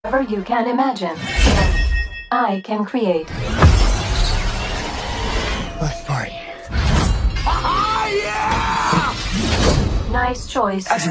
Whatever you can imagine, I can create. Let's party. Nice choice.